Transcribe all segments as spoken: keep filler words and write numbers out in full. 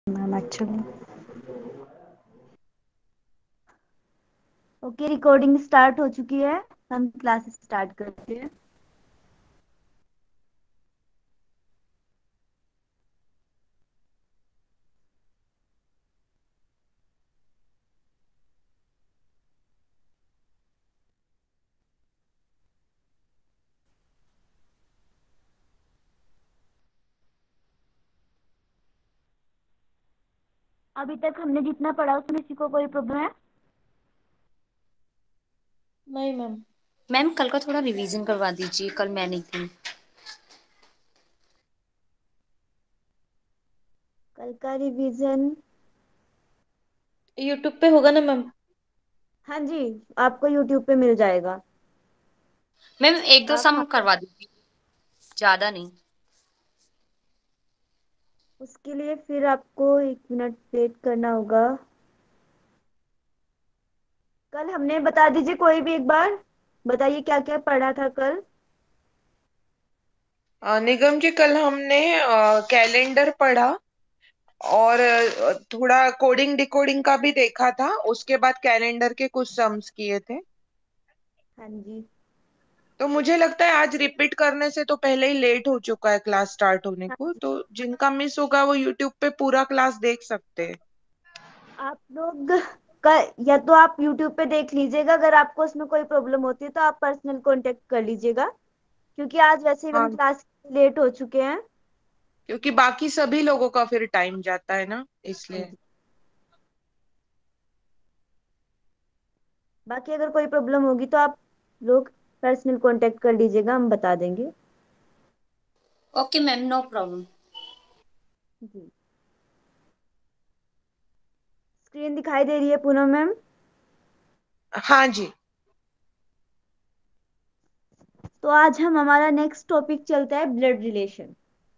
Ma'am actually. Okay, recording start हो चुकी है। हम क्लास स्टार्ट करते हैं। अभी तक हमने जितना पढ़ा उसमें किसी को कोई प्रॉब्लम है? नहीं मैम। मैम कल का थोड़ा रिवीजन करवा दीजिए, कल मैं नहीं थी। कल का रिवीजन? यूट्यूब पे होगा ना मैम? हाँ जी, आपको यूट्यूब पे मिल जाएगा। मैम एक दो आप सम हम करवा दीजिए, ज्यादा नहीं। उसके लिए फिर आपको एक मिनट वेट करना होगा। कल हमने बता दीजिए, कोई भी एक बार बताइए क्या क्या पढ़ा था कल। अ, निगम जी, कल हमने कैलेंडर पढ़ा और अ, थोड़ा कोडिंग डिकोडिंग का भी देखा था। उसके बाद कैलेंडर के कुछ सम्स किए थे। हाँ जी। तो मुझे लगता है आज रिपीट करने से तो पहले ही लेट हो चुका है क्लास स्टार्ट होने हाँ को, जी, तो जिनका मिस होगा वो यूट्यूब पे पूरा क्लास देख सकते हैं। आप लोग का या तो आप यूट्यूब पे देख लीजिएगा, अगर आपको उसमें कोई प्रॉब्लम होती है तो आप पर्सनल कांटेक्ट कर लीजिएगा, क्योंकि आज वैसे ही हम हाँ, क्लास लेट हो चुके हैं। क्योंकि बाकी सभी लोगों का फिर टाइम जाता है ना, हाँ इसलिए। जी। बाकी अगर कोई प्रॉब्लम होगी तो आप लोग पर्सनल कांटेक्ट कर लीजिएगा, हम बता देंगे। Okay ma'am, no problem. जी। स्क्रीन दिखाई दे रही है पूनम मैम? हाँ जी। तो आज हम हमारा नेक्स्ट टॉपिक चलता है ब्लड रिलेशन।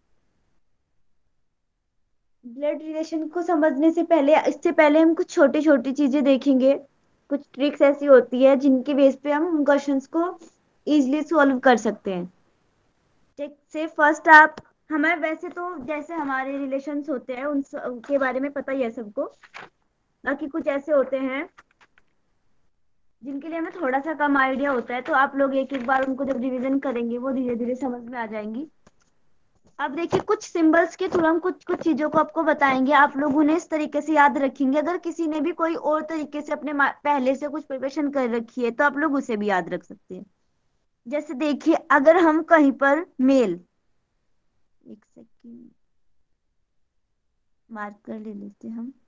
ब्लड रिलेशन को समझने से पहले, इससे पहले हम कुछ छोटी छोटी चीजें देखेंगे। कुछ ट्रिक्स ऐसी होती है जिनके बेस पे हम क्वेश्चंस को इजीली सॉल्व कर सकते हैं। जैसे फर्स्ट आप, हमें वैसे तो जैसे हमारे रिलेशंस होते हैं उन सब के बारे में पता ही है सबको। बाकी कुछ ऐसे होते हैं जिनके लिए हमें थोड़ा सा कम आइडिया होता है, तो आप लोग एक एक बार उनको जब रिवीजन करेंगे वो धीरे धीरे समझ में आ जाएंगी। अब देखिए, कुछ सिंबल्स के थ्रू हम कुछ कुछ चीजों को आपको बताएंगे, आप लोग उन्हें इस तरीके से याद रखेंगे। अगर किसी ने भी कोई और तरीके से अपने मा- पहले से कुछ प्रिपरेशन कर रखी है तो आप लोग उसे भी याद रख सकते हैं। जैसे देखिए, अगर हम कहीं पर मेल, एक सेकेंड मार्क कर ले लेते हैं हम।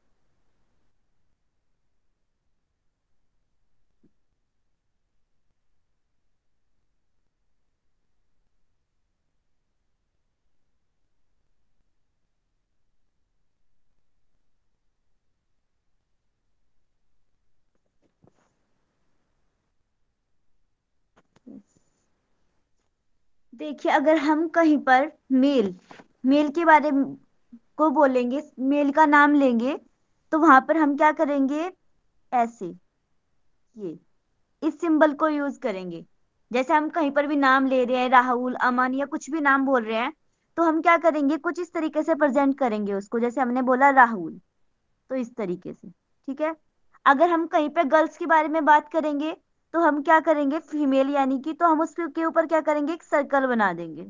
देखिए, अगर हम कहीं पर मेल मेल के बारे में को बोलेंगे, मेल का नाम लेंगे, तो वहां पर हम क्या करेंगे? ऐसे, ये इस सिंबल को यूज करेंगे। जैसे हम कहीं पर भी नाम ले रहे हैं, राहुल, अमन या कुछ भी नाम बोल रहे हैं, तो हम क्या करेंगे? कुछ इस तरीके से प्रेजेंट करेंगे उसको, जैसे हमने बोला राहुल, तो इस तरीके से। ठीक है। अगर हम कहीं पे गर्ल्स के बारे में बात करेंगे तो हम क्या करेंगे? फीमेल यानी कि, तो हम उसके ऊपर क्या करेंगे? एक सर्कल बना देंगे।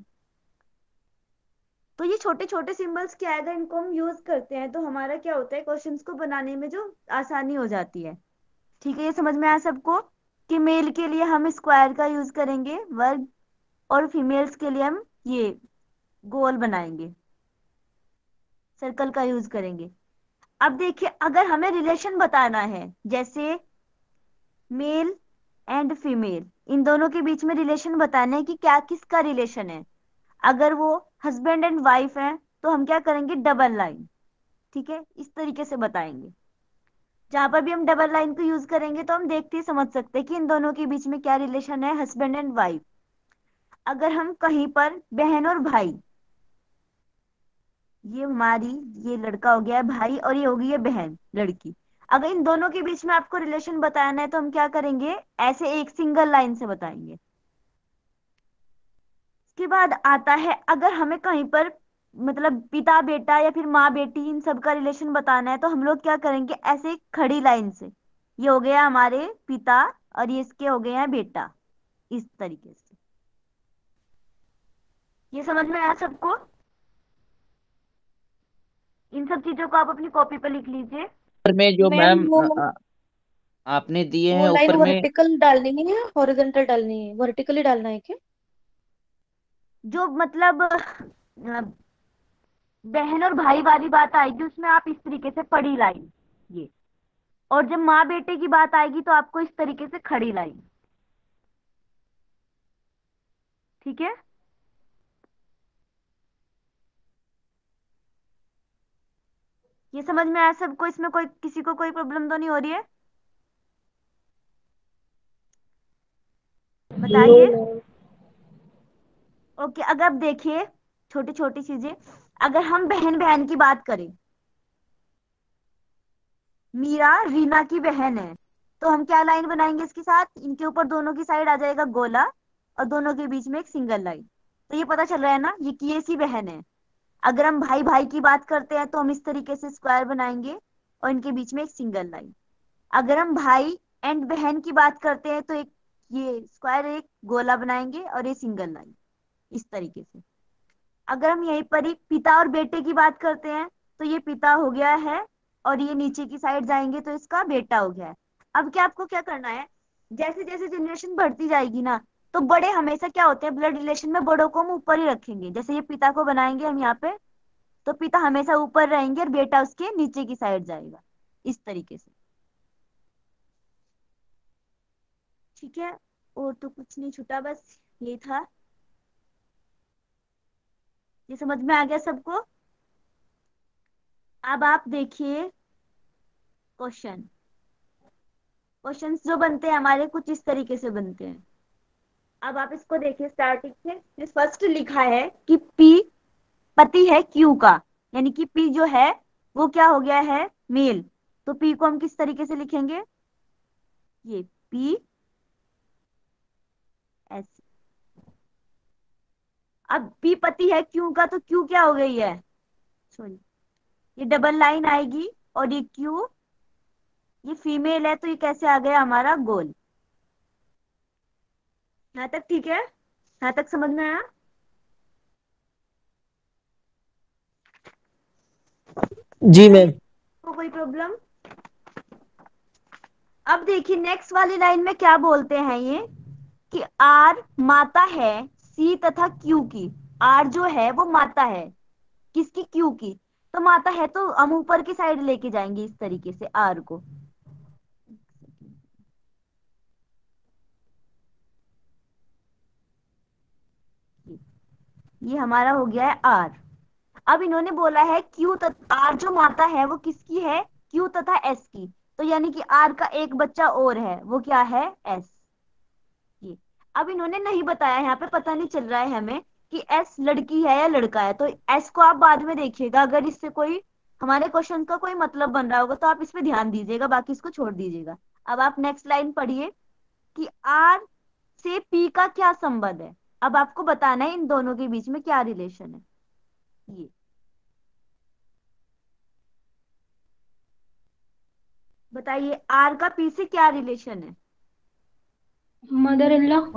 तो ये छोटे छोटे सिंबल्स क्या है, अगर इनको हम यूज करते हैं तो हमारा क्या होता है? क्वेश्चंस को बनाने में जो आसानी हो जाती है। ठीक है, ये समझ में आया सबको कि मेल के लिए हम स्क्वायर का यूज करेंगे, वर्ग, और फीमेल्स के लिए हम ये गोल बनाएंगे, सर्कल का यूज करेंगे। अब देखिए, अगर हमें रिलेशन बताना है, जैसे मेल एंड फीमेल, इन दोनों के बीच में रिलेशन बताना है कि क्या किसका रिलेशन है। अगर वो हस्बैंड एंड वाइफ है तो हम क्या करेंगे? Double line. ठीक है, इस तरीके से बताएंगे। जहां पर भी हम डबल लाइन को यूज करेंगे तो हम देखते ही समझ सकते हैं कि इन दोनों के बीच में क्या रिलेशन है, हस्बैंड एंड वाइफ। अगर हम कहीं पर बहन और भाई, ये हमारी, ये लड़का हो गया है भाई और ये हो गई है बहन लड़की, अगर इन दोनों के बीच में आपको रिलेशन बताना है तो हम क्या करेंगे? ऐसे एक सिंगल लाइन से बताएंगे। इसके बाद आता है, अगर हमें कहीं पर मतलब पिता बेटा या फिर माँ बेटी, इन सब का रिलेशन बताना है, तो हम लोग क्या करेंगे, ऐसे एक खड़ी लाइन से, ये हो गया हमारे पिता और ये इसके हो गए हैं बेटा, इस तरीके से। ये समझ में आया सबको? इन सब चीजों को आप अपनी कॉपी पर लिख लीजिए। ऊपर में जो मैम मैम वो अ- अ- आपने दिए वो हैं लाइन ऊपर में। वर्टिकल डालनी है या हॉरिजॉन्टल डालनी है? वर्टिकली डालना है क्या? जो मतलब अ, बहन और भाई वाली बात आएगी उसमें आप इस तरीके से पड़ी लाइन, ये। और जब माँ बेटे की बात आएगी तो आपको इस तरीके से खड़ी लाइन। ठीक है? ये समझ में आया सबको? इसमें कोई किसी को कोई प्रॉब्लम तो नहीं हो रही है? नो बताइए। मैम। ओके, अगर अब देखिए छोटी छोटी चीजें, अगर हम बहन बहन की बात करें, मीरा रीना की बहन है, तो हम क्या लाइन बनाएंगे इसके साथ, इनके ऊपर दोनों की साइड आ जाएगा गोला और दोनों के बीच में एक सिंगल लाइन। तो ये पता चल रहा है ना, ये की ऐसी बहन है। अगर हम भाई भाई की बात करते हैं तो हम इस तरीके से स्क्वायर बनाएंगे और इनके बीच में एक सिंगल लाइन। अगर हम भाई एंड बहन की बात करते हैं तो एक ये स्क्वायर, एक गोला बनाएंगे और ये सिंगल लाइन, इस तरीके से। अगर हम यहीं पर ही पिता और बेटे की बात करते हैं तो ये पिता हो गया है और ये नीचे की साइड जाएंगे तो इसका बेटा हो गया है। अब क्या आपको क्या करना है, जैसे जैसे जनरेशन बढ़ती जाएगी ना, तो बड़े हमेशा क्या होते हैं, ब्लड रिलेशन में बड़ों को हम ऊपर ही रखेंगे। जैसे ये पिता को बनाएंगे हम यहाँ पे, तो पिता हमेशा ऊपर रहेंगे और बेटा उसके नीचे की साइड जाएगा, इस तरीके से। ठीक है? और तो कुछ नहीं छूटा, बस ये था। ये समझ में आ गया सबको? अब आप देखिए क्वेश्चन। क्वेश्चंस जो बनते हैं हमारे कुछ इस तरीके से बनते हैं। अब आप इसको देखिए स्टार्टिंग से, फर्स्ट लिखा है कि पी पति है क्यू का, यानी कि पी जो है वो क्या हो गया है, मेल। तो पी को हम किस तरीके से लिखेंगे, ये पी एस। अब पी पति है क्यू का, तो क्यू क्या हो गई है, सॉरी, ये डबल लाइन आएगी और ये क्यू, ये फीमेल है तो ये कैसे आ गया हमारा गोल। यहाँ तक ठीक है? यहाँ तक समझ में आया? जी है मैम। तो कोई प्रॉब्लम? अब देखिए नेक्स्ट वाली लाइन में क्या बोलते हैं ये, कि आर माता है सी तथा क्यू की। आर जो है वो माता है किसकी, क्यू की। तो माता है तो हम ऊपर की साइड लेके जाएंगे इस तरीके से आर को। ये हमारा हो गया है आर। अब इन्होंने बोला है क्यू तथा आर जो माता है वो किसकी है, क्यू तथा एस की। तो यानी कि आर का एक बच्चा और है, वो क्या है, एस। ये अब इन्होंने नहीं बताया, यहाँ पे पता नहीं चल रहा है हमें कि एस लड़की है या लड़का है। तो एस को आप बाद में देखिएगा, अगर इससे कोई हमारे क्वेश्चन का कोई मतलब बन रहा होगा तो आप इस पे ध्यान दीजिएगा, बाकी इसको छोड़ दीजिएगा। अब आप नेक्स्ट लाइन पढ़िए कि आर से पी का क्या संबंध है। अब आपको बताना है इन दोनों के बीच में क्या रिलेशन है। ये बताइए, आर का पी से क्या रिलेशन है। Mother in law.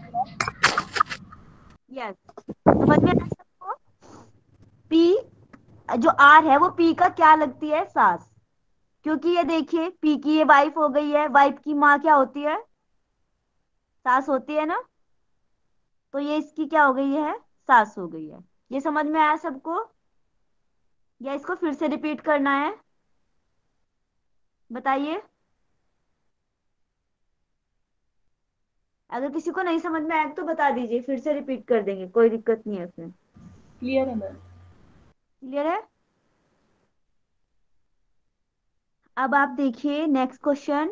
यस, समझ में आया सबको? पी जो आर है वो पी का क्या लगती है, सास। क्योंकि ये देखिए पी की ये वाइफ हो गई है, वाइफ की माँ क्या होती है, सास होती है ना। तो ये इसकी क्या हो गई है, सास हो गई है। ये समझ में आया सबको, या इसको फिर से रिपीट करना है, बताइए। अगर किसी को नहीं समझ में आया तो बता दीजिए, फिर से रिपीट कर देंगे, कोई दिक्कत नहीं है उसमें। क्लियर है मैम। क्लियर है? अब आप देखिए नेक्स्ट क्वेश्चन।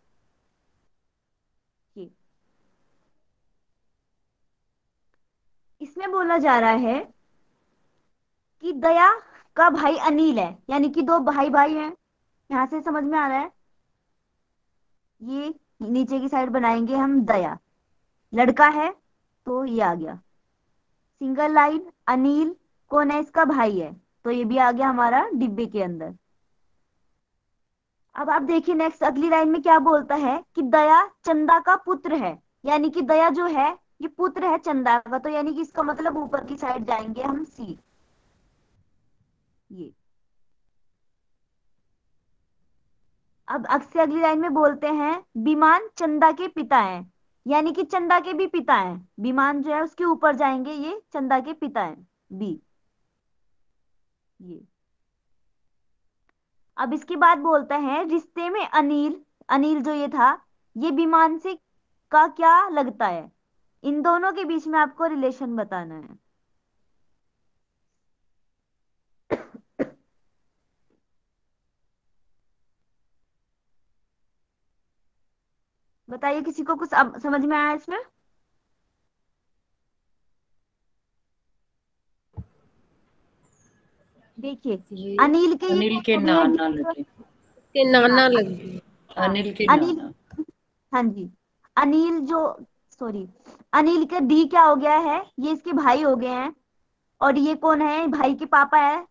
इसमें बोला जा रहा है कि दया का भाई अनिल है, यानी कि दो भाई भाई हैं। यहां से समझ में आ रहा है, ये नीचे की साइड बनाएंगे हम दया, लड़का है तो ये आ गया सिंगल लाइन, अनिल कौन है, इसका भाई है, तो ये भी आ गया हमारा डिब्बे के अंदर। अब आप देखिए नेक्स्ट अगली लाइन में क्या बोलता है कि दया चंदा का पुत्र है, यानी कि दया जो है ये पुत्र है चंदा का, तो यानी कि इसका मतलब ऊपर की साइड जाएंगे हम सी। ये अब अगसे अगली लाइन में बोलते हैं विमान चंदा के पिता हैं, यानी कि चंदा के भी पिता हैं, विमान जो है उसके ऊपर जाएंगे, ये चंदा के पिता हैं, बी। ये अब इसके बाद बोलता है रिश्ते में अनिल, अनिल जो ये था ये विमान से का क्या लगता है, इन दोनों के बीच में आपको रिलेशन बताना है। बताइए किसी को कुछ अब समझ में आया इसमें? देखिए ये अनिल के ये अनिल के हो गए नाना हैं, लगे। के नाना लग गए। हाँ अनिल के अनिल, नाना। हाँ जी अनिल जो, सॉरी अनिल का डी क्या हो गया है, ये इसके भाई हो गए हैं, और ये कौन है, भाई के पापा है,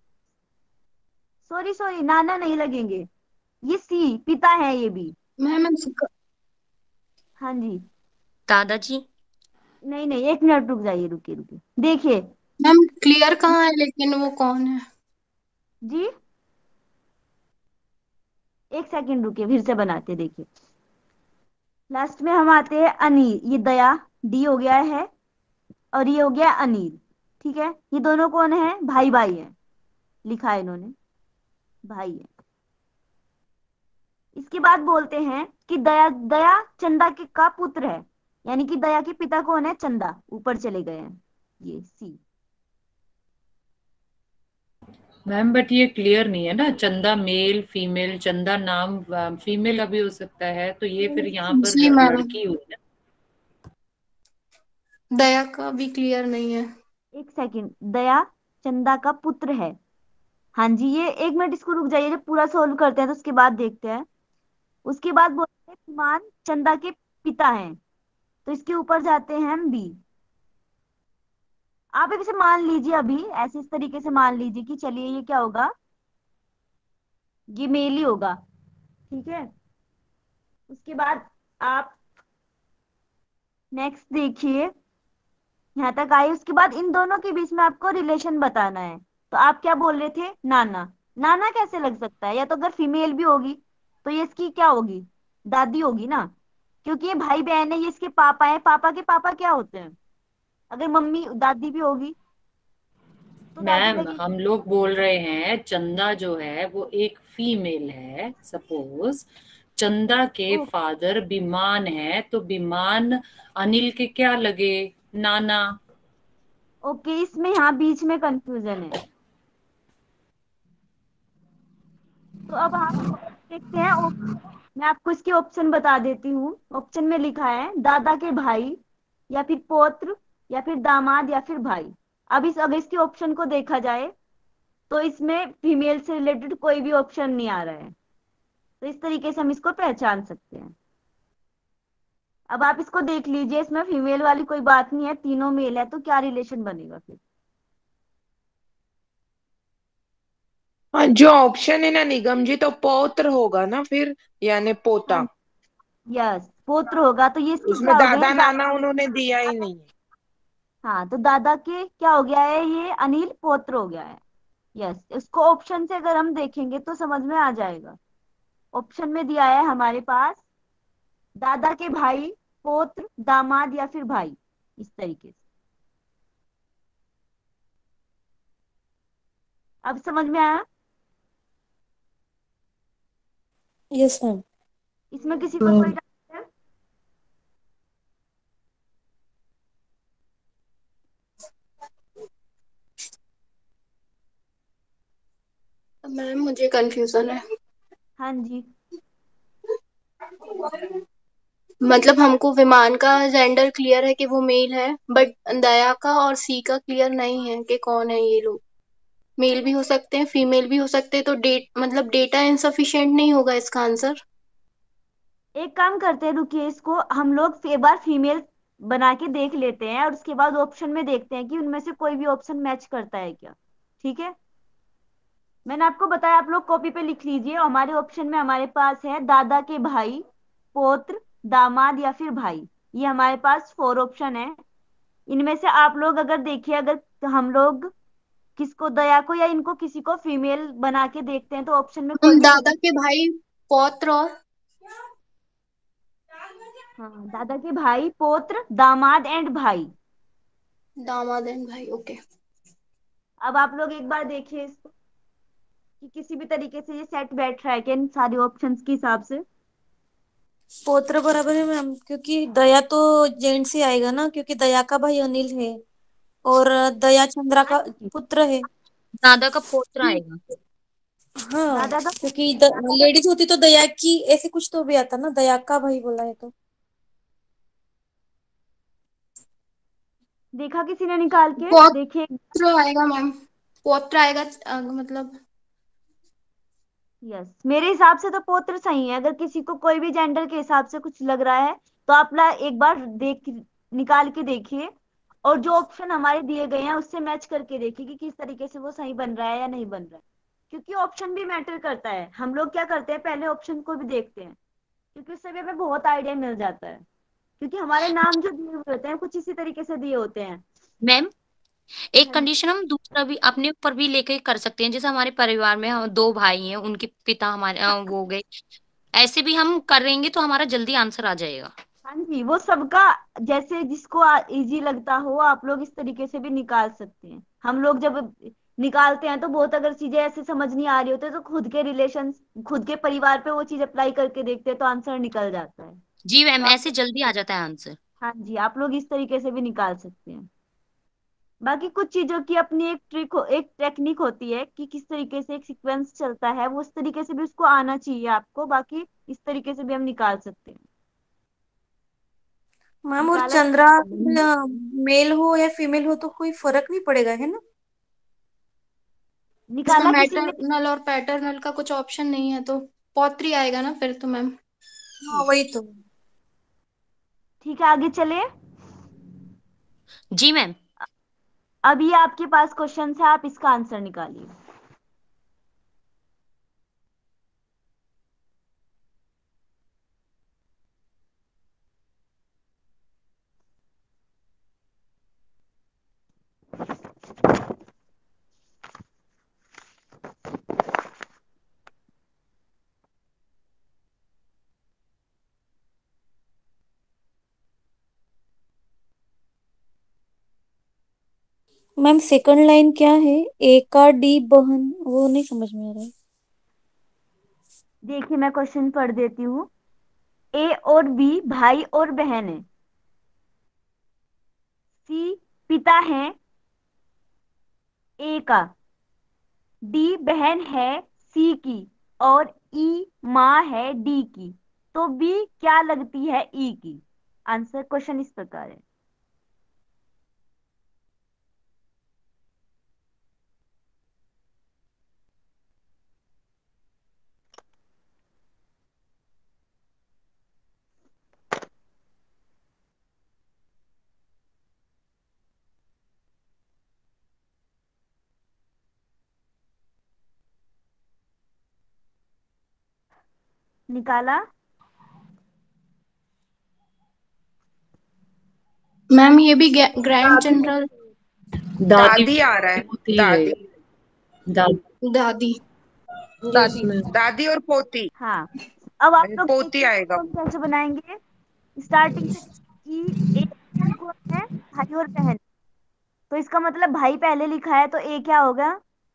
सॉरी सॉरी नाना नहीं लगेंगे, ये सी पिता है ये भी। मैम इसका हाँ जी, दादाजी। नहीं नहीं एक मिनट रुक जाइए, रुकिए रुकिए देखिए मैम क्लियर कहाँ है लेकिन वो कौन है? जी, एक सेकंड रुकिए फिर से बनाते, देखिए लास्ट में हम आते हैं अनिल, ये दया डी हो गया है, और ये हो गया अनिल, ठीक है, ये दोनों कौन है, भाई भाई हैं, लिखा है इन्होंने भाई है। इसके बाद बोलते हैं कि दया दया चंदा के का पुत्र है, यानी कि दया के पिता कौन है, चंदा, ऊपर चले गए हैं, ये सी। मैम बट ये क्लियर नहीं है ना, चंदा मेल फीमेल, चंदा नाम फीमेल अभी हो सकता है, तो ये फिर यहाँ पर जी ल- मैम, लड़की हुई ना। दया का भी क्लियर नहीं है। एक सेकंड, दया चंदा का पुत्र है, हाँ जी, ये एक मिनट इसको रुक जाइए, जब पूरा सोल्व करते हैं तो उसके बाद देखते हैं। उसके बाद बोलते हैं विमान चंदा के पिता हैं, तो इसके ऊपर जाते हैं हम बी। आप इसे मान लीजिए अभी ऐसे इस तरीके से मान लीजिए कि चलिए ये क्या होगा, ये मेल ही होगा, ठीक है। उसके बाद आप नेक्स्ट देखिए, यहाँ तक आए, उसके बाद इन दोनों के बीच में आपको रिलेशन बताना है। तो आप क्या बोल रहे थे, नाना, नाना कैसे लग सकता है, या तो अगर फीमेल भी होगी तो ये इसकी क्या होगी, दादी होगी ना, क्योंकि ये भाई बहन है, ये इसके पापा है, पापा के पापा क्या होते हैं, अगर मम्मी दादी भी होगी तो दादी मैम लगेगी। हम लोग बोल रहे हैं चंदा जो है वो एक फीमेल है, सपोज चंदा के ओ, फादर विमान है, तो विमान अनिल के क्या लगे, नाना। ओके, इसमें यहाँ बीच में कंफ्यूजन है, तो अब हम देखते हैं ऑप्शन, मैं आपको इसके ऑप्शन बता देती हूँ। ऑप्शन में लिखा है दादा के भाई, या फिर पौत्र, या फिर दामाद, या फिर भाई। अब इस अगर इसके ऑप्शन को देखा जाए तो इसमें फीमेल से रिलेटेड कोई भी ऑप्शन नहीं आ रहा है, तो इस तरीके से हम इसको पहचान सकते हैं। अब आप इसको देख लीजिए, इसमें फीमेल वाली कोई बात नहीं है, तीनों मेल है, तो क्या रिलेशन बनेगा फिर। हाँ, जो ऑप्शन है ना निगम जी, तो पौत्र होगा ना फिर, यानी हाँ पोता। यस पौत्र होगा, तो ये इसके उसमें क्या हो गए, दादा दा, नाना उन्होंने दिया ही नहीं है। हाँ तो दादा के क्या हो गया है, ये अनिल पौत्र हो गया है। यस, इसको ऑप्शन से अगर हम देखेंगे तो समझ में आ जाएगा। ऑप्शन में दिया है हमारे पास दादा के भाई, पौत्र, दामाद, या फिर भाई, इस तरीके से। अब समझ में आया? Yes ma'am. इसमें किसी को कोई डाउट है? मैम मुझे कंफ्यूजन है। हाँ जी, मतलब हमको विमान का जेंडर क्लियर है कि वो मेल है, बट दया का और सी का क्लियर नहीं है कि कौन है ये लोग। मेल भी हो सकते हैं, फीमेल भी हो सकते हैं, तो डेट मतलब डेटा इनसफिशिएंट नहीं होगा इसका आंसर। एक काम करते हैं, रुकिए इसको हम लोग एक बार फीमेल बना के देख लेते हैं और उसके बाद ऑप्शन में देखते हैं कि उनमें से कोई भी ऑप्शन मैच करता है क्या। ठीक है, मैंने आपको बताया, आप लोग कॉपी पे लिख लीजिए। हमारे ऑप्शन में हमारे पास है दादा के भाई, पौत्र, दामाद या फिर भाई। ये हमारे पास फोर ऑप्शन है। इनमें से आप लोग अगर देखिए, अगर हम लोग किसको, दया को या इनको किसी को फीमेल बना के देखते हैं तो ऑप्शन में कोई हम भी तो दादा के भाई, पौत्र और हाँ, दादा के भाई, पौत्र, दामाद एंड भाई। दामाद एंड भाई। ओके। अब आप लोग एक बार देखिए इसको कि किसी भी तरीके से ये सेट बैठ रहा है क्या इन सारे ऑप्शंस के हिसाब से। पोत्र बराबर है मैम, क्योंकि दया तो जेंट्स ही आएगा ना, क्योंकि दया का भाई अनिल है और दया चंद्रा हाँ का जी, पुत्र है। दादा का पोत्र जी, आएगा। हाँ, दादा का, क्योंकि लेडीज होती तो दया की ऐसे कुछ तो भी आता ना, दया का भाई बोला है तो। देखा किसी ने निकाल के देखिए। पौत्र आएगा मैम, पौत्र आएगा अ, मतलब। यस, मेरे हिसाब से तो पौत्र सही है। अगर किसी को कोई भी जेंडर के हिसाब से कुछ लग रहा है तो आप ला एक बार देख, निकाल के देखिए और जो ऑप्शन हमारे दिए गए हैं उससे मैच करके देखिए कि किस तरीके से वो सही बन रहा है या नहीं बन रहा है। क्योंकि ऑप्शन भी मैटर करता है। हम लोग क्या करते हैं, पहले ऑप्शन को भी देखते हैं क्योंकि उससे भी हमें बहुत आइडिया मिल जाता है। क्योंकि हमारे नाम जो दिए हुए होते हैं कुछ इसी तरीके से दिए होते हैं। मैम, एक हाँ जी, कंडीशन हम दूसरा भी अपने ऊपर भी लेके कर सकते हैं। जैसे हमारे परिवार में हम दो भाई हैं, उनके पिता हमारे अ, वो हो गए, ऐसे भी हम करेंगे तो हमारा जल्दी आंसर आ जाएगा। हाँ जी, वो सबका जैसे जिसको इजी लगता हो आप लोग इस तरीके से भी निकाल सकते हैं। हम लोग जब निकालते हैं तो बहुत अगर चीजें ऐसे समझ नहीं आ रही होती तो खुद के रिलेशन, खुद के परिवार पे वो चीज अप्लाई करके देखते हैं तो आंसर निकल जाता है। जी तो मैम, आप, ऐसे जल्दी आ जाता है आंसर। हाँ जी, आप लोग इस तरीके से भी निकाल सकते हैं। बाकी कुछ चीजों की अपनी एक ट्रिक हो, एक टेक्निक होती है कि किस तरीके से एक सीक्वेंस चलता है, वो उस तरीके से भी उसको आना चाहिए आपको। बाकी इस तरीके से भी हम निकाल सकते हैं। मैम, और निकाला चंद्रा किसी मेल हो या फीमेल हो तो कोई फर्क नहीं पड़ेगा है ना? इसमें निकाला किसी ने? मैटरनल और पैटर्नल का कुछ ऑप्शन नहीं है तो पौत्री आएगा ना फिर तो मैम। हाँ, वही तो। ठीक है, आगे चले। जी मैम। अब ये आपके पास क्वेश्चन है, आप इसका आंसर निकालिए। मैम, सेकंड लाइन क्या है? ए का डी बहन, वो नहीं समझ में आ रहा है। देखिए मैं क्वेश्चन पढ़ देती हूँ। ए और बी भाई और बहन है। सी पिता है ए का। डी बहन है सी की। और ई माँ है डी की। तो बी क्या लगती है ई की? आंसर क्वेश्चन इस प्रकार है। निकाला? मैम ये भी ग्रैंड जनरल। दादी दादी आ रहा है। होती है। दादी दादी। दादी। दादी दादी और पोती। हाँ, अब आप लोग पोती देखिए आएगा। इसको हम कैसे बनाएंगे। स्टार्टिंग से ई, एक कौन है, भाई और बहन। तो इसका मतलब भाई पहले लिखा है तो ए क्या होगा?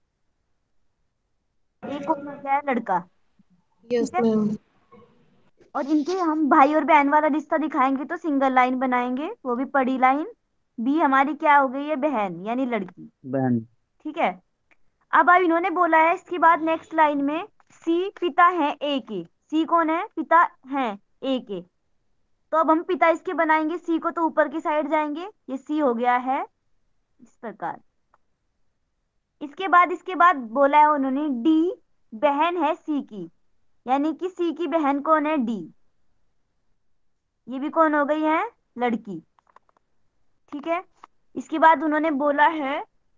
ए कौन हो गया है? लड़का। यस ठीक है, मैम। और इनके हम भाई और बहन वाला रिश्ता दिखाएंगे तो सिंगल लाइन बनाएंगे, वो भी पड़ी लाइन। बी हमारी क्या हो गई है? बहन यानी लड़की। बहन। ठीक है, अब अब इन्होंने बोला है इसके बाद नेक्स्ट लाइन में सी पिता है ए के। सी कौन है? पिता है ए के। तो अब हम पिता इसके बनाएंगे, सी को तो ऊपर की साइड जाएंगे, ये सी हो गया है इस प्रकार। इसके बाद इसके बाद बोला है उन्होंने डी बहन है सी की, यानी कि सी की बहन कौन है? डी। ये भी कौन हो गई है? लड़की। ठीक है। इसके बाद उन्होंने बोला है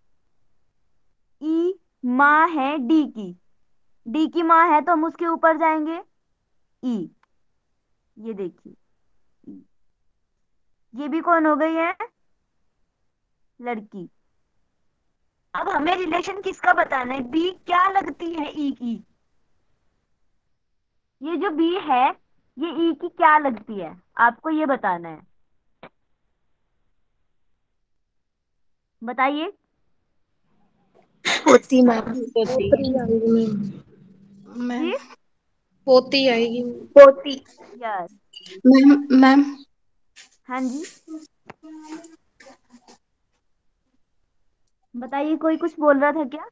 ई माँ है डी की, डी की माँ है तो हम उसके ऊपर जाएंगे ई। ये देखिए E। ये भी कौन हो गई है, लड़की। अब हमें रिलेशन किसका बताना है, बी क्या लगती है ई की। ये जो बी है ये ई की क्या लगती है, आपको ये बताना है। बताइए। पोती मैम। पोती। पोती आएगी मैम। मैम जी पोती आएगी। पोती। यस। मैम मैम हाँ जी बताइए, कोई कुछ बोल रहा था क्या।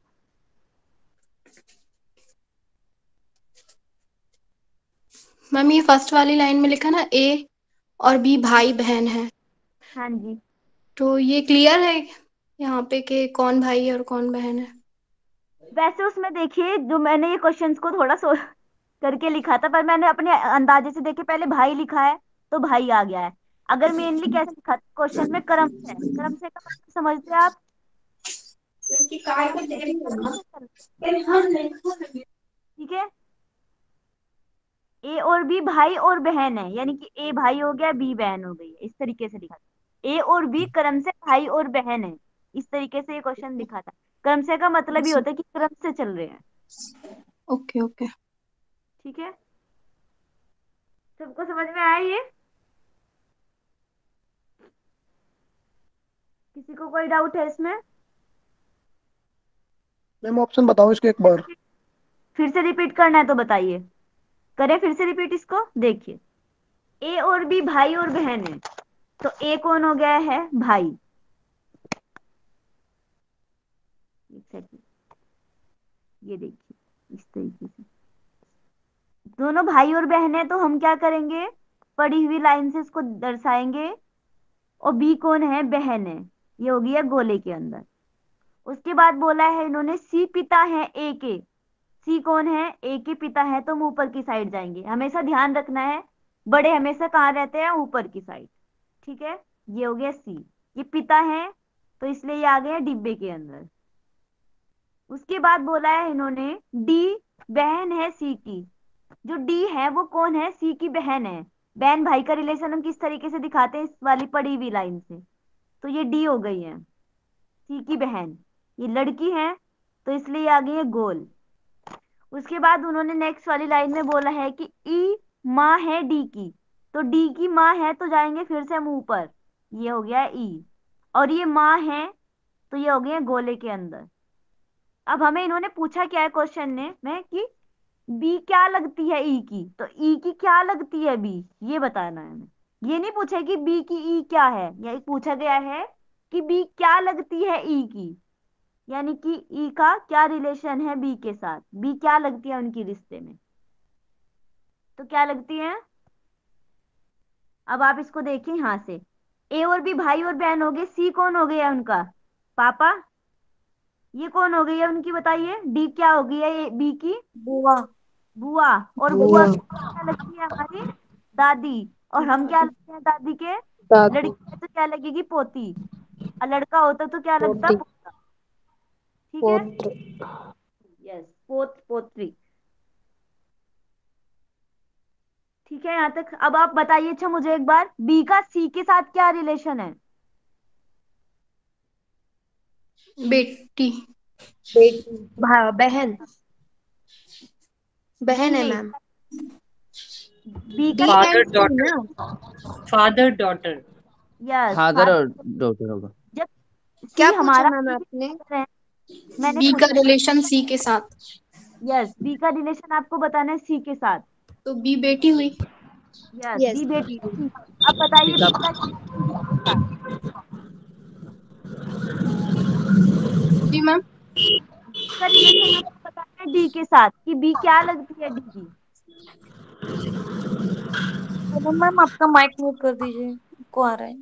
मैम ये फर्स्ट वाली लाइन में लिखा ना ए और बी भाई बहन है, हाँ जी तो ये क्लियर है यहाँ पे कि कौन भाई है और कौन बहन है। वैसे उसमें देखिए, जो मैंने ये क्वेश्चंस को थोड़ा सो करके लिखा था, पर मैंने अपने अंदाजे से देखे, पहले भाई लिखा है तो भाई आ गया है। अगर मेनली कैसे लिखा क्वेश्चन में, क्रम से है, क्रम से का मतलब समझते हैं आप, क्रम से किस तरीके से चल, ठीक है। ए और बी भाई और बहन है, यानी कि ए भाई हो गया, बी बहन हो गई है, इस तरीके से लिखा था। ए और बी क्रम से भाई और बहन है, इस तरीके से ये क्वेश्चन लिखा था। क्रम से का मतलब ये होता है कि क्रम से चल रहे हैं। Okay okay. ठीक है, सबको समझ में आया ये, किसी को कोई डाउट है इसमें। मैम ऑप्शन बताओ इसके एक बार। फिर से रिपीट करना है तो बताइए, करें फिर से रिपीट इसको। देखिए, ए और बी भाई और बहन है, तो ए कौन हो गया है, भाई। एक सेकंड, ये देखिए इस तरीके से दोनों भाई और बहन है, तो हम क्या करेंगे, पड़ी हुई लाइन से इसको दर्शाएंगे। और बी कौन है, बहन है, ये हो गया गोले के अंदर। उसके बाद बोला है इन्होंने सी पिता है ए के, सी कौन है, ए के पिता है, तो हम ऊपर की साइड जाएंगे। हमेशा ध्यान रखना है, बड़े हमेशा कहाँ रहते हैं, ऊपर की साइड। ठीक है, ये हो गया सी, ये पिता है तो इसलिए ये आ गया डिब्बे के अंदर। उसके बाद बोला है इन्होंने डी बहन है सी की, जो डी है वो कौन है, सी की बहन है। बहन भाई का रिलेशन हम किस तरीके से दिखाते हैं, इस वाली पड़ी हुई लाइन से, तो ये डी हो गई है, सी की बहन। ये लड़की है तो इसलिए आ गई है गोल। उसके बाद उन्होंने नेक्स्ट वाली लाइन में बोला है कि ई माँ है डी की, तो डी की माँ है तो जाएंगे फिर से हम ऊपर, ये हो गया ई। और ये माँ है तो ये हो गया गोले के अंदर। अब हमें इन्होंने पूछा क्या है क्वेश्चन ने में कि बी क्या लगती है ई की, तो ई की क्या लगती है बी, ये बताना है हमें। ये नहीं पूछा कि बी की ई क्या है, यही पूछा गया है कि बी क्या लगती है ई की, यानी कि ई का क्या रिलेशन है बी के साथ, बी क्या लगती है उनकी रिश्ते में, तो क्या लगती है। अब आप इसको देखिए यहाँ से, ए और बी भाई और बहन हो गए, सी कौन हो गया उनका, पापा। ये कौन हो गई है उनकी, बताइए, डी क्या हो गई है बी की, बुआ। बुआ। और बुआ क्या लगती है हमारी, दादी। और हम क्या लगते हैं दादी के, लड़की है तो क्या लगेगी, पोती। और लड़का होता तो क्या लगता, पोता। ठीक है, यस, पोत पोत्री। ठीक है यहाँ तक। अब आप बताइए अच्छा मुझे एक बार, बी का सी के साथ क्या रिलेशन है, बेटी। बेटी। भा- बहन। बहन नहीं है नहीं, मैम। बी का D father and C daughter, ना। Father daughter. यस, फादर और डॉटर होगा। जब क्या सी पूछा हमारा मैम C के आपने, साथ है, मैंने बी का पूछा, रिलेशन सी के साथ, यस, बी का रिलेशन आपको बताना है सी के साथ। तो बी बेटी हुई। Yes, yes. बी बेटी है सी की। अब बताइए पिता। बी का रिलेशन किसके साथ, जी मैम। बी का रिलेशन आपको बताना है डी के साथ, कि बी क्या लगती है डी की। चलो मैम आपका माइक म्यूट कर दीजिए, को आ रहा है।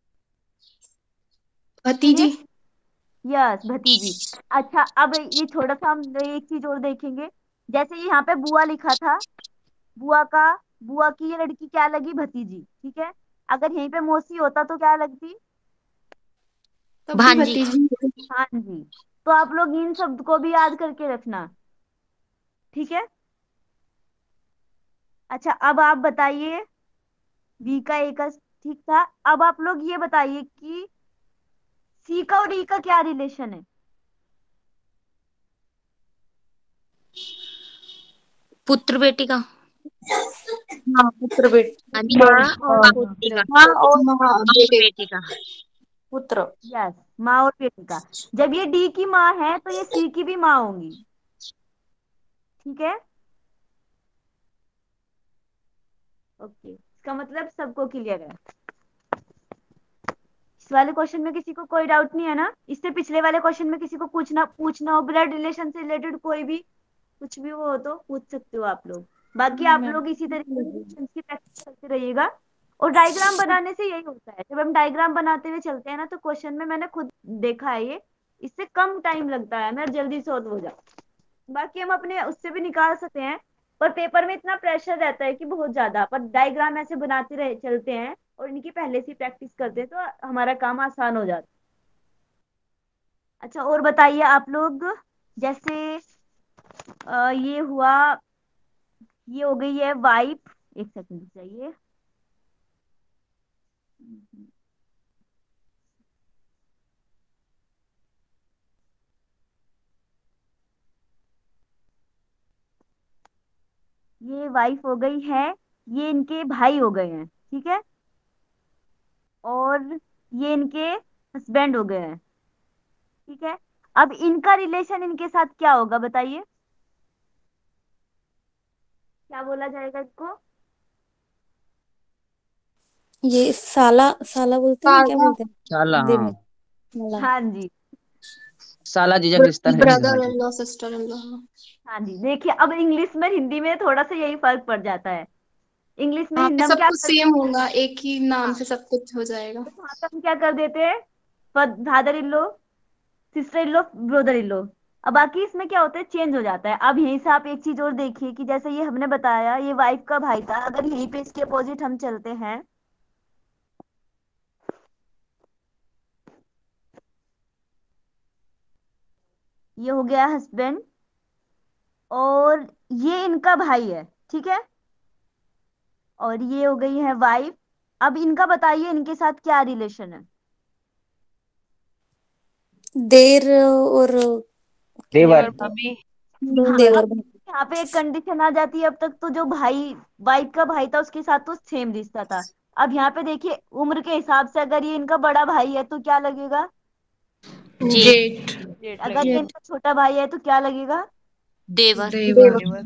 सुनिए, भतीजी। यस, भतीजी। अच्छा, अब ये थोड़ा सा हम एक चीज और देखेंगे। जैसे यहाँ पे बुआ लिखा था, बुआ का, बुआ की ये लड़की क्या लगी, भतीजी। ठीक है, अगर यहीं पे मौसी होता तो क्या लगती, तब भी भांजी। भतीजी होगी। हाँ जी। तो आप लोग इन शब्द को भी याद करके रखना, ठीक है। अच्छा, अब आप बताइए, बी का ए का ठीक था। अब आप लोग ये बताइए कि सी का और ई का क्या रिलेशन है। पुत्र बेटी का। हाँ, पुत्र बेटी। अभी माँ और माँ बेटी पुत्र। का। माँ और माँ माँ और बेटे। बेटी का। पुत्र। यस, माँ और बेटी का। जब ये डी की माँ है तो ये सी की भी माँ होंगी, ठीक है। ओके, इसका मतलब सबको क्लियर है। इस वाले क्वेश्चन में किसी को कोई डाउट नहीं है ना। इससे पिछले वाले क्वेश्चन में किसी को पूछना पूछना हो, ब्लड रिलेशन से रिलेटेड कोई भी कुछ भी वो हो तो पूछ सकते हो आप लोग। बाकी आप मैम, लोग इसी तरीके से क्वेश्चंस की प्रैक्टिस करते रहिएगा। और डायग्राम बनाने से यही होता है, जब हम डायग्राम बनाते हुए चलते हैं ना, तो क्वेश्चन में मैंने खुद देखा है ये, इससे कम टाइम लगता है, मेरा जल्दी सॉल्व हो जाता है। बाकी हम अपने उससे भी निकाल सकते हैं, पर पेपर में इतना प्रेशर रहता है कि बहुत ज्यादा, पर डायग्राम ऐसे बनाते रहे चलते हैं और इनकी पहले से प्रैक्टिस करते हैं तो हमारा काम आसान हो जाता है। अच्छा, और बताइए आप लोग, जैसे अ, ये हुआ, ये हो गई है वाइफ। एक सेकंड चाहिए। ये वाइफ हो गई है, ये इनके भाई हो गए हैं, ठीक है। और ये इनके हस्बैंड हो गए हैं, ठीक है। अब इनका रिलेशन इनके साथ क्या होगा बताइए, क्या बोला जाएगा इसको। ये साला साला बोलते हैं ना, क्या साला। बोलते साला, हैं हिंदी में? हाँ। साला। हाँ जी। साला जीजा रिश्ता रहेगा, हाँ ब्रदर जी। In law, sister in law. हाँ जी, देखिए अब इंग्लिश में हिंदी में थोड़ा सा यही फर्क पड़ जाता है। इंग्लिश में वहाँ पे हिंदी हम सब क्या कुछ करते सेम हैं, होगा, एक ही नाम हाँ, से सब कुछ हो जाएगा। तो वहाँ पे हम क्या कर देते हैं, father in law, sister in law, brother in law. अब बाकी इसमें क्या होता है, चेंज हो जाता है। अब यहीं से आप एक चीज और देखिए कि जैसे ये हमने बताया ये वाइफ का भाई था, अगर यहीं पे इसके अपोजिट हम चलते हैं, ये हो गया हस्बैंड और ये इनका भाई है, ठीक है। और ये हो गई है वाइफ। अब इनका बताइए इनके साथ क्या रिलेशन है। देर और देवर। भाभी। हाँ, देवर अब भाई। यहाँ पे एक कंडीशन आ जाती है, अब तक तो जो भाई वाइफ का भाई था उसके साथ तो सेम रिश्ता था। अब यहाँ पे देखिए उम्र के हिसाब से अगर ये इनका बड़ा भाई है तो क्या लगेगा, जेठ। जेठ। जेठ अगर ये लगेगा। इनका छोटा भाई है तो क्या लगेगा। देवर। देवर। देवर।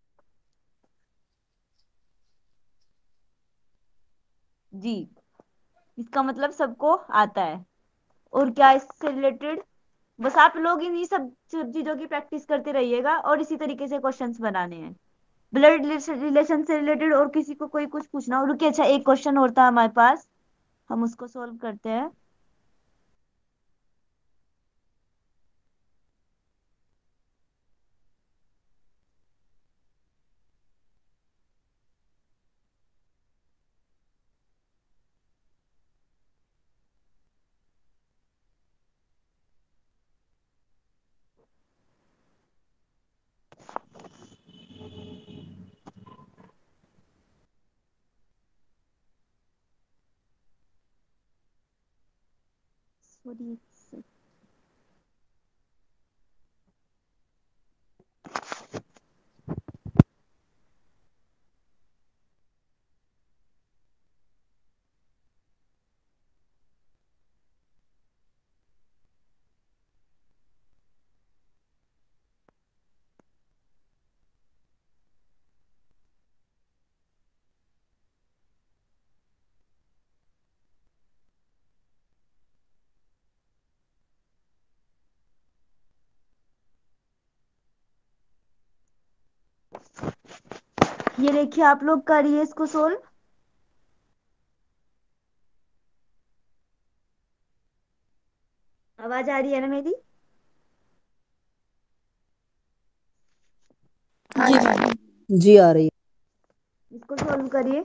जी, इसका मतलब सबको आता है। और क्या इससे रिलेटेड, बस आप लोग इन्हीं सब सब चीजों की प्रैक्टिस करते रहिएगा और इसी तरीके से क्वेश्चंस बनाने हैं। ब्लड रिलेशन से रिलेटेड और किसी को कोई कुछ पूछना हो, रुकिए, अच्छा एक क्वेश्चन और था हमारे पास, हम उसको सोल्व करते हैं। सॉरी, ये देखिए आप लोग करिए इसको सोल्व। आवाज आ रही है ना मेरी। हाँ जी जी। मैम। जी आ रही इसको सोल्व करिए।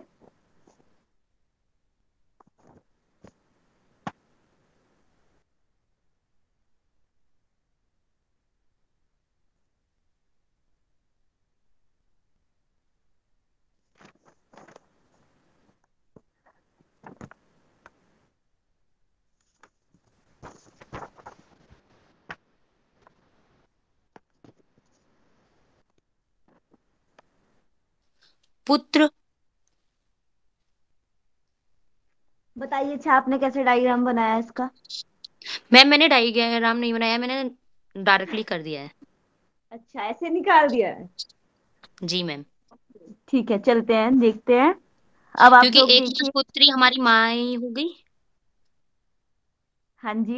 पुत्र। बताइए अच्छा आपने कैसे डायग्राम बनाया इसका? मैम मैंने डायग्राम नहीं बनाया, मैंने डायरेक्टली कर दिया है। अच्छा ऐसे निकाल दिया है। जी मैम। ठीक है चलते हैं देखते हैं। अब आप क्योंकि लोग एक देखिए। पुत्री हमारी माँ ही हो गई। हाँ जी।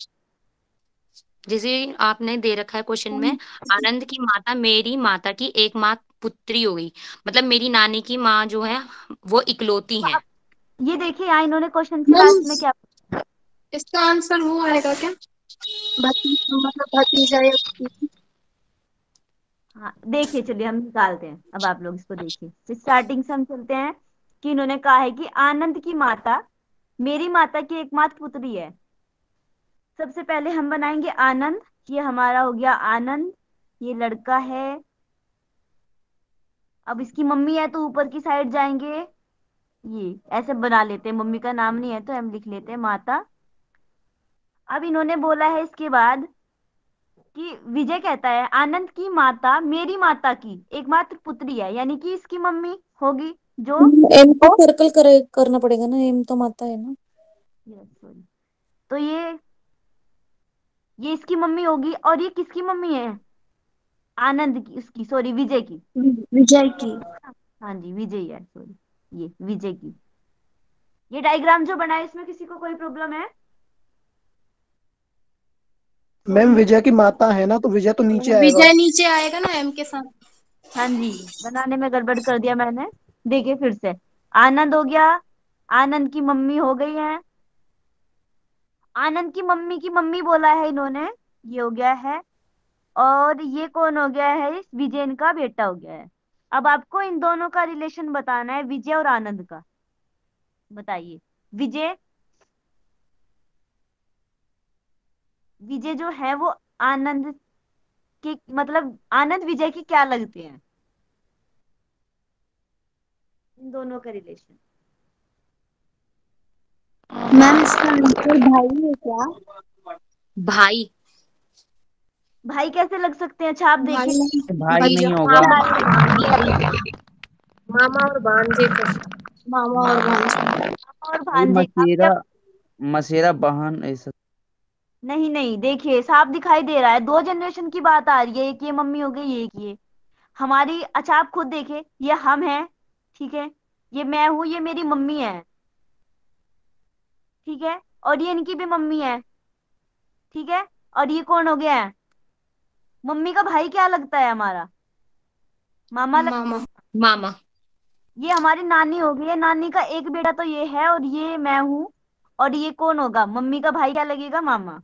जैसे आपने दे रखा है क्वेश्चन में, आनंद की माता मेरी माता की एकमात्र पुत्री हो गई, मतलब मेरी नानी की माँ जो है वो इकलौती तो है। अब ये देखिए यहाँ इन्होंने क्वेश्चन के मैम लास्ट में क्या। इसका आंसर वो आएगा क्या? भती मतलब भतीजा या भतीजी? हाँ देखिए चलिए हम निकालते हैं। अब आप लोग इसको देखिए तो स्टार्टिंग से हम चलते हैं कि इन्होंने कहा है कि आनंद की माता मेरी माता की एकमात्र पुत्री है। सबसे पहले हम बनाएंगे आनंद। ये हमारा हो गया आनंद, ये लड़का है। अब इसकी मम्मी है तो ऊपर की साइड जाएंगे, ये ऐसे बना लेते हैं। मम्मी का नाम नहीं है तो हम लिख लेते हैं माता। अब इन्होंने बोला है इसके बाद कि विजय कहता है आनंद की माता मेरी माता की एकमात्र पुत्री है, यानी कि इसकी मम्मी होगी जो। एम को सर्कल करे करना पड़ेगा ना, एम तो माता है ना। Yes sorry. तो ये ये इसकी मम्मी होगी और ये किसकी मम्मी है? आनंद की, उसकी सॉरी विजय की। विजय की। हाँ जी विजय है, सॉरी ये विजय की। ये डायग्राम जो बना है इसमें किसी को कोई प्रॉब्लम है? Ma'am sorry. विजय की माता है ना, तो विजय तो नीचे आएगा। विजय नीचे आएगा ना एम के साथ। हाँ जी बनाने में गड़बड़ कर दिया मैंने। देखिए फिर से आनंद हो गया, आनंद की मम्मी हो गई है। आनंद की मम्मी की मम्मी बोला है इन्होंने, ये हो गया है। और ये कौन हो गया है? इस विजय का बेटा हो गया है। अब आपको इन दोनों का रिलेशन बताना है, विजय और आनंद का। बताइए विजय विजय जो है वो आनंद के मतलब आनंद विजय की क्या लगते हैं? इन दोनों का रिलेशन। मैम इसका आंसर भाई है क्या? भाई। भाई कैसे लग सकते हैं? अच्छा आप भाई देखिए नहीं, भाई भैया। नहीं होगा। मामा मामा और भांजे का। मामा और भांजे। और ये भांजे अब मसेरा, जब मसेरा बहन ऐसा। नहीं नहीं देखिए साफ दिखाई दे रहा है, दो जनरेशन की बात आ रही है। एक ये मम्मी हो गई, एक ये हमारी। अच्छा आप खुद देखिए, ये हम हैं, ठीक है, ये मैं हूं, ये मेरी मम्मी है, ठीक है, और ये इनकी भी मम्मी है, ठीक है। और ये कौन हो गया है? मम्मी का भाई क्या लगता है हमारा? मामा लग... मामा। मामा। ये हमारी नानी हो गई है, नानी का एक बेटा तो ये है और ये मैं हूं। और ये कौन होगा? मम्मी का भाई क्या लगेगा? मामा।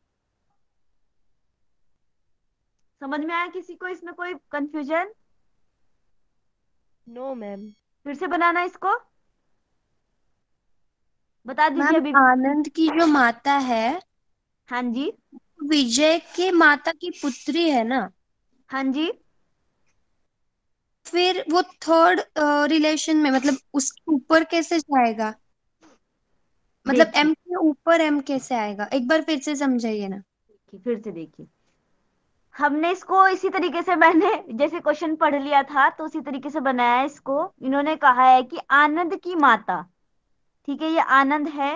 समझ में आया किसी को इसमें कोई कंफ्यूजन? No ma'am. फिर से बनाना इसको, बता दीजिए मैम अभी। आनंद की जो माता है हाँ जी। विजय के माता की पुत्री है ना, हाँ जी। फिर वो थर्ड रिलेशन में मतलब उसके ऊपर कैसे जाएगा? मतलब देखिए एम के ऊपर एम कैसे आएगा? एक बार फिर से समझाइए ना। देखिए, फिर से देखिए। हमने इसको इसी तरीके से, मैंने जैसे क्वेश्चन पढ़ लिया था तो उसी तरीके से बनाया है इसको। इन्होंने कहा है कि आनंद की माता, ठीक है, ये आनंद है,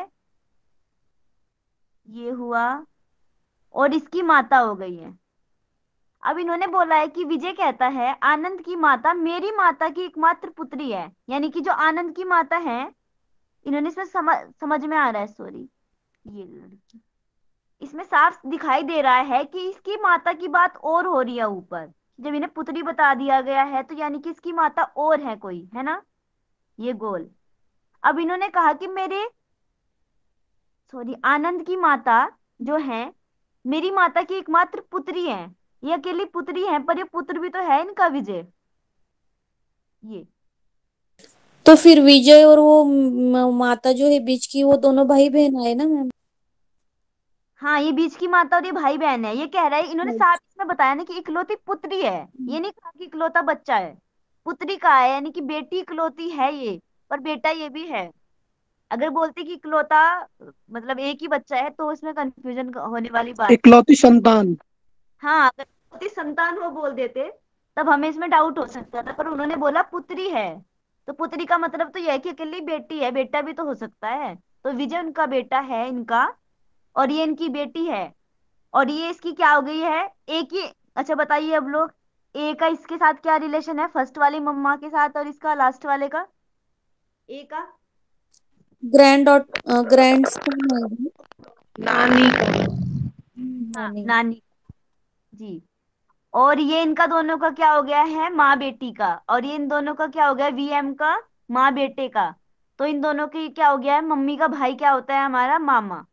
ये हुआ, और इसकी माता हो गई है। अब इन्होंने बोला है कि विजय कहता है आनंद की माता मेरी माता की एकमात्र पुत्री है, यानी कि जो आनंद की माता है, इन्होंने इसमें समझ समझ में आ रहा है, सॉरी, ये लड़की, इसमें साफ दिखाई दे रहा है कि इसकी माता की बात और हो रही है ऊपर। जब इन्हें पुत्री बता दिया गया है तो यानी कि इसकी माता और है कोई, है ना, ये गोल। अब इन्होंने कहा कि मेरे सॉरी आनंद की माता जो है मेरी माता की एकमात्र पुत्री है। ये अकेली पुत्री है पर ये पुत्र भी तो है इनका विजय, ये। तो फिर विजय और वो म- माता जो है बीच की, वो दोनों भाई बहन आए ना मैम। हाँ ये बीच की माता और ये भाई बहन है। ये कह रहा है, इन्होंने साफ इसमें बताया ना कि इकलौती पुत्री है, ये नहीं कहा कि इकलौता बच्चा है। पुत्री का है यानी कि बेटी इकलौती है ये, पर बेटा ये भी है। अगर बोलते कि इकलौता मतलब एक ही बच्चा है तो इसमें कंफ्यूजन होने वाली बात। इकलौती संतान। हाँ अगर इकलौती संतान हो बोल देते तब हमें इसमें डाउट हो सकता था, पर उन्होंने बोला पुत्री है, तो पुत्री का मतलब तो यह है कि अकेली बेटी है, बेटा भी तो हो सकता है। तो विजय उनका बेटा है इनका, और ये इनकी बेटी है, और ये इसकी क्या हो गई है, एक ही। अच्छा बताइए अब लोग, ए का इसके साथ क्या रिलेशन है, फर्स्ट वाली मम्मा के साथ, और इसका लास्ट वाले का, ए का ग्रैंड डॉट ग्रैंड सन है। नानी का। हाँ नानी। नानी जी। और ये इनका दोनों का क्या हो गया है, माँ बेटी का, और ये इन दोनों का क्या हो गया, वीएम का, माँ बेटे का। तो इन दोनों की क्या हो गया है, मम्मी का भाई क्या होता है हमारा, मामा।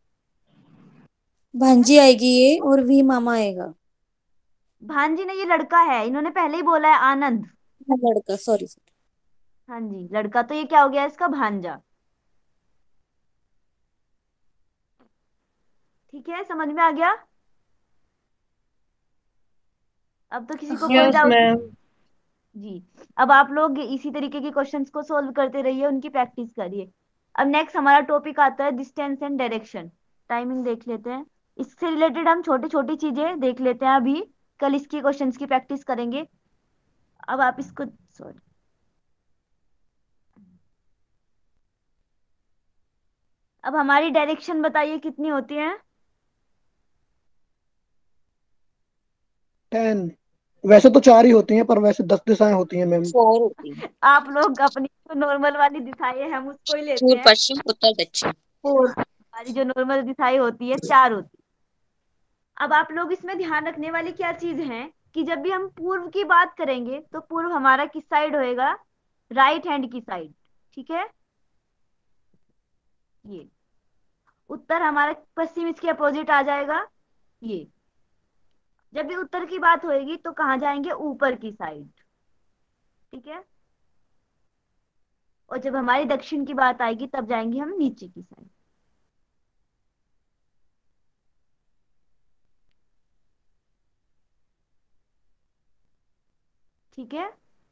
भांजी आएगी ये, और वी मामा आएगा। भांजी नहीं, ये लड़का है, इन्होंने पहले ही बोला है आनंद। हाँ, लड़का, सॉरी सॉरी। हाँ जी लड़का, तो ये क्या हो गया इसका भांजा। ठीक है, समझ में आ गया। अब तो किसी को कोई यस डाउट मैम। जी। अब आप लोग इसी तरीके के क्वेश्चंस को सोल्व करते रहिए, उनकी प्रैक्टिस करिए। अब नेक्स्ट हमारा टॉपिक आता है डिस्टेंस एंड डायरेक्शन। टाइमिंग देख लेते हैं, इससे रिलेटेड हम छोटी छोटी चीजें देख लेते हैं अभी, कल इसकी क्वेश्चंस की प्रैक्टिस करेंगे। अब आप इसको, सॉरी, अब हमारी डायरेक्शन बताइए कितनी होती है। टेन। वैसे तो चार ही होती हैं, पर वैसे दस दिशाएं होती हैं मैम। फोर होती है। आप लोग अपनी जो नॉर्मल वाली दिशाएं हैं हम उसको ही लेते पूर्व हैं। पश्चिम उत्तर दक्षिण। फोर। हमारी जो नॉर्मल दिशाएं होती है चार होती है। अब आप लोग इसमें ध्यान रखने वाली क्या चीज है, कि जब भी हम पूर्व की बात करेंगे तो पूर्व हमारा किस साइड होएगा, राइट हैंड की साइड। ठीक है, ये उत्तर हमारा पश्चिम इसके अपोजिट आ जाएगा। ये जब भी उत्तर की बात होएगी तो कहाँ जाएंगे, ऊपर की साइड। ठीक है, और जब हमारी दक्षिण की बात आएगी तब जाएंगे हम नीचे की साइड। ठीक है,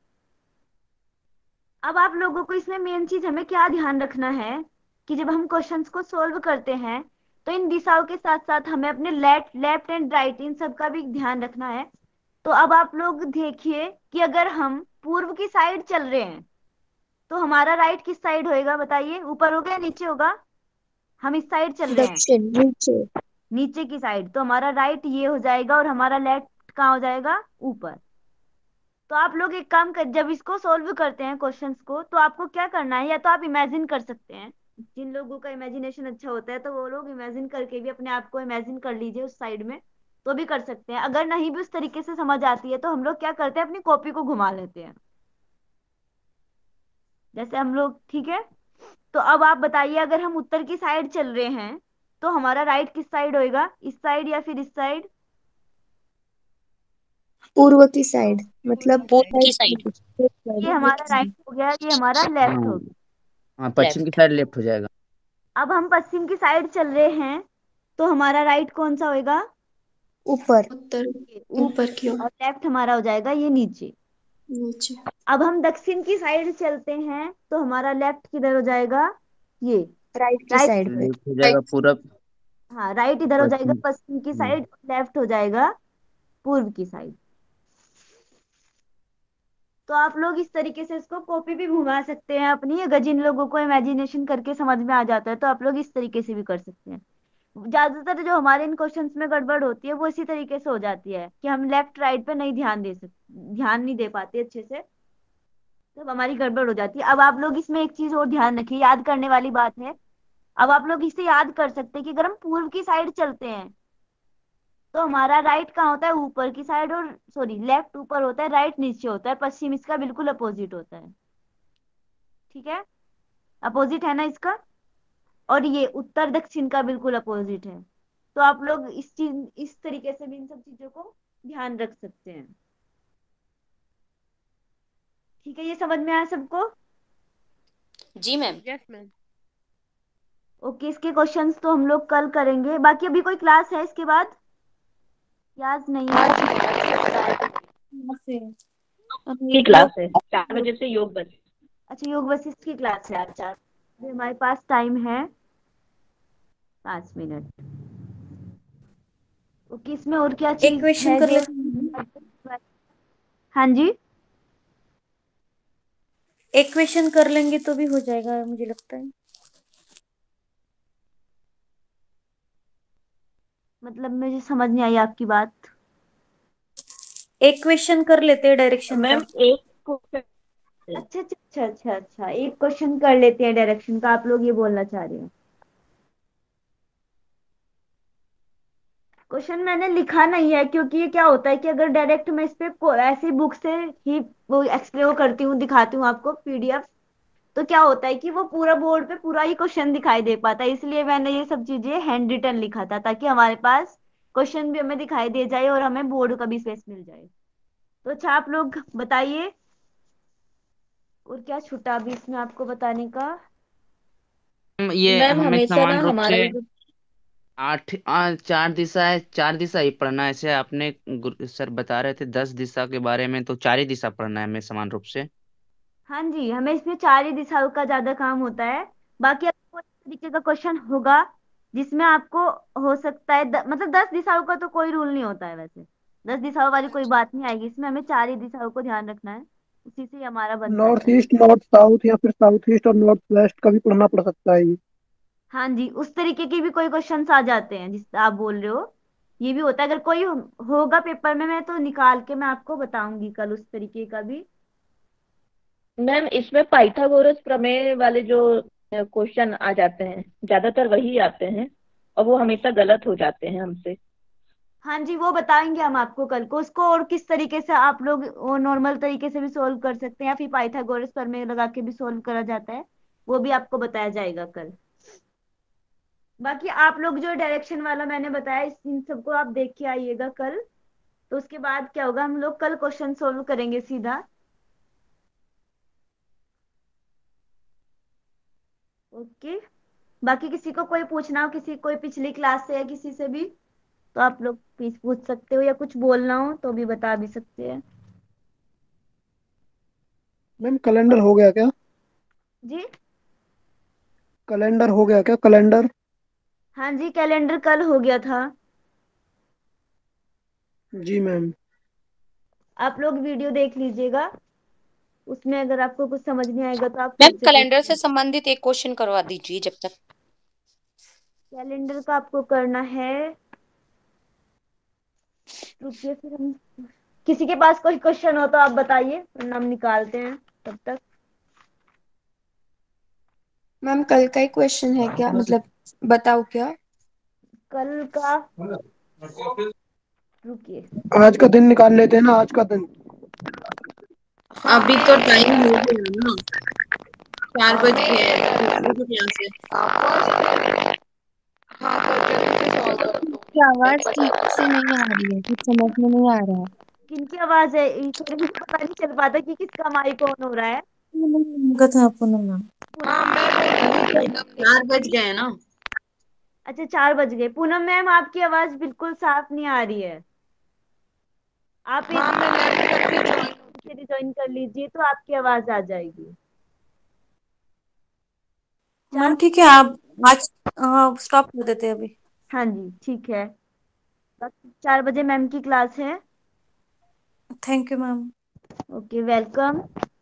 अब आप लोगों को इसमें मेन चीज हमें क्या ध्यान रखना है, कि जब हम क्वेश्चंस को सोल्व करते हैं तो इन दिशाओं के साथ साथ हमें अपने लेफ्ट लेफ्ट एंड राइट इन सब का भी ध्यान रखना है। तो अब आप लोग देखिए कि अगर हम पूर्व की साइड चल रहे हैं तो हमारा राइट किस साइड होएगा, बताइए, ऊपर होगा या नीचे होगा। हम इस साइड चल रहे हैं, दक्षिण, नीचे। नीचे की साइड, तो हमारा राइट ये हो जाएगा, और हमारा लेफ्ट कहाँ हो जाएगा, ऊपर। तो आप लोग एक काम कर, जब इसको सोल्व करते हैं क्वेश्चंस को, तो आपको क्या करना है, या तो आप इमेजिन कर सकते हैं, जिन लोगों का इमेजिनेशन अच्छा होता है तो वो लोग इमेजिन करके भी अपने आप को इमेजिन कर लीजिए उस साइड में, तो भी कर सकते हैं। अगर नहीं भी उस तरीके से समझ आती है तो हम लोग क्या करते हैं, अपनी कॉपी को घुमा लेते हैं, जैसे हम लोग। ठीक है, तो अब आप बताइए, अगर हम उत्तर की साइड चल रहे हैं तो हमारा राइट किस साइड होएगा, इस साइड या फिर इस साइड। पूर्व की साइड, मतलब पूर्व की साइड। ये हमारा राइट हो गया, ये हमारा लेफ्ट हो हाँ गया। हाँ, पश्चिम की लेफ्ट। साइड लेफ्ट हो जाएगा। अब हम पश्चिम की साइड चल रहे हैं तो हमारा राइट कौन सा होएगा, ऊपर, उत्तर, ऊपर की ओर, और लेफ्ट हमारा हो जाएगा ये नीचे। नीचे। अब हम दक्षिण की साइड चलते हैं तो हमारा लेफ्ट किधर हो जाएगा, ये राइट की राइट। साइड पे। लेफ्ट हो जाएगा पूरब, हाँ, राइट और इधर हो जाएगा पश्चिम। पश्चिम की हम्म, साइड, लेफ्ट हो जाएगा पूर्व की साइड। तो आप लोग इस तरीके से इसको कॉपी भी घुमा सकते हैं अपनी, अगर जिन लोगों को इमेजिनेशन करके समझ में आ जाता है तो आप लोग इस तरीके से भी कर सकते हैं। ज्यादातर जो हमारे इन क्वेश्चंस में गड़बड़ होती है वो इसी तरीके से हो जाती है, कि हम लेफ्ट राइट पे नहीं ध्यान दे सकते, ध्यान नहीं दे पाते अच्छे से, तब हमारी गड़बड़ हो जाती है। अब आप लोग इसमें एक चीज और ध्यान रखिए, याद करने वाली बात है। अब आप लोग इसे याद कर सकते हैं कि अगर हम पूर्व की साइड चलते हैं तो हमारा राइट कहाँ होता है, ऊपर की साइड, और सॉरी लेफ्ट ऊपर होता है, राइट नीचे होता है, पश्चिम इसका बिल्कुल अपोजिट होता है। ठीक है, अपोजिट है ना इसका, और ये उत्तर दक्षिण का बिल्कुल अपोजिट है। तो आप लोग इस चीज इस तरीके से भी इन सब चीजों को ध्यान रख सकते हैं। ठीक है, ये समझ में आया सबको। जी मैम। Yes ma'am. ओके, इसके क्वेश्चंस तो हम लोग कल करेंगे, बाकी अभी कोई क्लास है इसके बाद, याद नहीं है। की क्लास है चार बजे से योग बस। अच्छा, योग वशिष्ठ की क्लास है आज चार, अभी हमारे पास टाइम है पाँच मिनट। ओके, इसमें और क्या एक चीज क्वेश्चन है कर जो, लेते हैं। हाँ जी, एक क्वेश्चन कर लेंगे तो भी हो जाएगा मुझे लगता है। मतलब मुझे समझ नहीं आई आपकी बात। एक क्वेश्चन कर लेते हैं डायरेक्शन मैम का। एक क्वेश्चन अच्छा अच्छा अच्छा अच्छा अच्छा, एक क्वेश्चन कर लेते हैं डायरेक्शन का, आप लोग ये बोलना चाह रहे हैं। क्वेश्चन मैंने लिखा नहीं है, क्योंकि ये क्या होता है कि अगर डायरेक्ट मैं इस पे को- ऐसी बुक से ही वो एक्सप्लेन करती हूँ, दिखाती हूँ आपको पीडीएफ, तो क्या होता है कि वो पूरा बोर्ड पे पूरा ही क्वेश्चन दिखाई दे पाता है। इसलिए मैंने ये सब चीजें हैंड रिटन लिखा था, ताकि हमारे पास क्वेश्चन भी हमें दिखाई दे जाए और हमें बोर्ड का भी स्पेस मिल जाए। तो अच्छा, आप लोग बताइए और क्या छूटा अभी इसमें आपको बताने का। मैम, ये मैम हमें हमेशा ना समान रूप हमारा से जो आठ आ, चार दिशा है, चार दिशा ही पढ़ना है। ऐसे आपने गुरु सर बता रहे थे दस दिशा के बारे में, तो चार ही दिशा पढ़ना है हमें समान रूप से। हाँ जी, हमें इसमें चार ही दिशाओं का ज्यादा काम होता है। बाकी अगर कोई तरीके का क्वेश्चन होगा जिसमें आपको हो सकता है द, मतलब दस दिशाओं का तो कोई रूल नहीं होता है वैसे। दस दिशाओं वाली कोई बात नहीं आएगी इसमें, हमें चार ही दिशाओं को ध्यान रखना है, उसी से ही हमारा बन जाता नॉर्थ है। ईस्ट, नॉर्थ साउथ या फिर साउथ ईस्ट और नॉर्थ वेस्ट का भी पढ़ना पड़ सकता है ये। हाँ जी, उस तरीके के भी कोई क्वेश्चंस आ जाते हैं जिस आप बोल रहे हो। ये भी होता है, अगर कोई हो- होगा पेपर में, मैं तो निकाल के मैं आपको बताऊंगी कल उस तरीके का भी। मैम इसमें पाइथागोरस प्रमेय वाले जो क्वेश्चन आ जाते हैं ज्यादातर वही आते हैं और वो हमेशा गलत हो जाते हैं हमसे। हाँ जी, वो बताएंगे हम आपको कल को उसको, और किस तरीके से आप लोग वो नॉर्मल तरीके से भी सोल्व कर सकते हैं या फिर पाइथागोरस प्रमेय लगा के भी सोल्व करा जाता है, वो भी आपको बताया जाएगा कल। बाकी आप लोग जो डायरेक्शन वाला मैंने बताया, इस इन सबको आप देख के आइएगा कल। तो उसके बाद क्या होगा, हम लोग कल क्वेश्चन सोल्व करेंगे सीधा। ओके। बाकी किसी को कोई पूछना हो, किसी कोई पिछली क्लास से या किसी से भी, तो आप लोग प्लीज पूछ सकते हो, या कुछ बोलना हो तो भी बता भी सकते हैं। मैम कैलेंडर हो गया क्या? जी। कैलेंडर हो गया क्या? कैलेंडर। हाँ जी, कैलेंडर कल हो गया था। जी मैम। आप लोग वीडियो देख लीजिएगा, उसमें अगर आपको कुछ समझ नहीं आएगा तो आप मैम फिर से पूछ कैलेंडर से लीजिए। संबंधित एक क्वेश्चन करवा दीजिए जब तक। कैलेंडर का आपको करना है, रुकिए फिर हम, किसी के पास कोई क्वेश्चन हो तो आप बताइए, वरना हम निकालते हैं तब तक। मैम कल का ही क्वेश्चन है क्या, मतलब बताओ क्या? कल का, रुकिए। आज का दिन निकाल लेते हैं ना, आज का दिन। हाँ अभी तो मैं टाइम हो मैं गया ना, चार बज मैं गए हैं, मैं दूसरी की क्लास है। फर्स्ट हाँ तो जल्दी से सॉल्व कर दो। आपकी आवाज बता ठीक से नहीं आ रही है, कुछ समझ में नहीं आ रहा है। किनकी आवाज है, इसमें मुझे पता नहीं चल पाता कि किसका माइक ऑन हो रहा है। उनका था पूनम मैम। हाँ मैं अभी तो पूनम चार बज दीदी। गए ना। अच्छा, चार बज गए। पूनम मैम, आपकी आवाज बिल्कुल साफ नहीं आ रही है। आप एक हाँ मैं बार नेट करके ज्वाइन से रिज्वाइन कर लीजिए तो आपकी आवाज आ जाएगी। चार, मैम ठीक है, आप आज स्टॉप कर देते हैं अभी। हाँ जी ठीक है। बाकी चार बजे मैम की क्लास है। Thank you ma'am. Okay, welcome.